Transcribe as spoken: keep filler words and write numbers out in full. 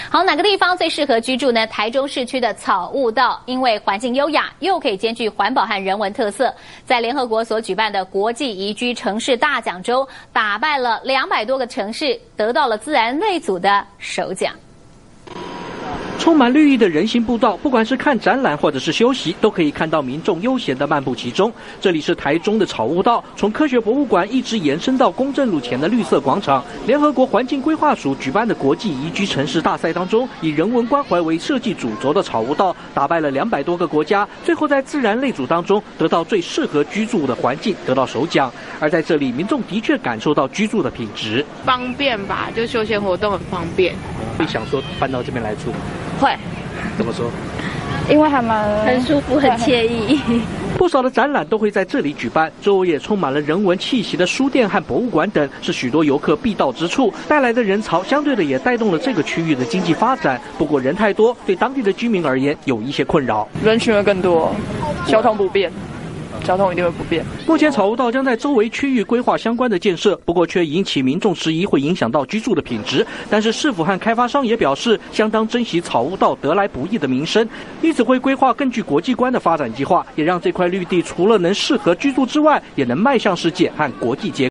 好，哪个地方最适合居住呢？台中市区的草悟道，因为环境优雅，又可以兼具环保和人文特色，在联合国所举办的国际宜居城市大奖中，打败了两百多个城市，得到了自然类组的首奖。 充满绿意的人行步道，不管是看展览或者是休息，都可以看到民众悠闲的漫步其中。这里是台中的草悟道，从科学博物馆一直延伸到公正路前的绿色广场。联合国环境规划署举办的国际宜居城市大赛当中，以人文关怀为设计主轴的草悟道，打败了两百多个国家，最后在自然类组当中得到最适合居住的环境，得到首奖。而在这里，民众的确感受到居住的品质， 方便吧，就休闲活动很方便。 会想说搬到这边来住。 会， 怎么说？ 因为还蛮很舒服，很惬意。 不少的展览都会在这里举办，周围也充满了人文气息的书店和博物馆等，是许多游客必到之处。带来的人潮，相对的也带动了这个区域的经济发展。不过人太多，对当地的居民而言有一些困扰， 人群会更多，交通不便。 交通一定会不便。 目前草悟道将在周围区域规划相关的建设，不过却引起民众质疑，会影响到居住的品质。但是市府和开发商也表示，相当珍惜草悟道得来不易的名声，因此会规划更具国际观的发展计划，也让这块绿地除了能适合居住之外，也能迈向世界和国际接轨。